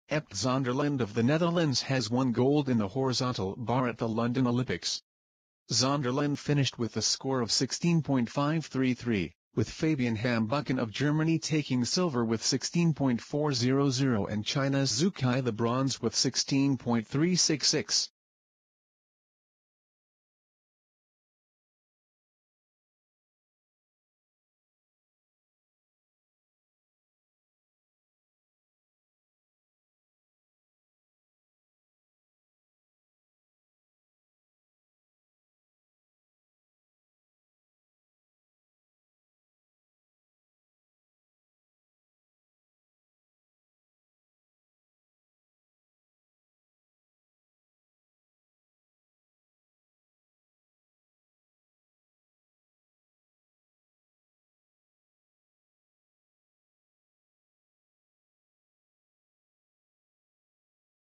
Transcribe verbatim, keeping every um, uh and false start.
Ept Zonderland of the Netherlands has won gold in the horizontal bar at the London Olympics. Zonderland finished with a score of sixteen point five three three, with Fabian Hambüchen of Germany taking silver with sixteen point four zero zero and China's Zhu Kai the bronze with sixteen point three six six.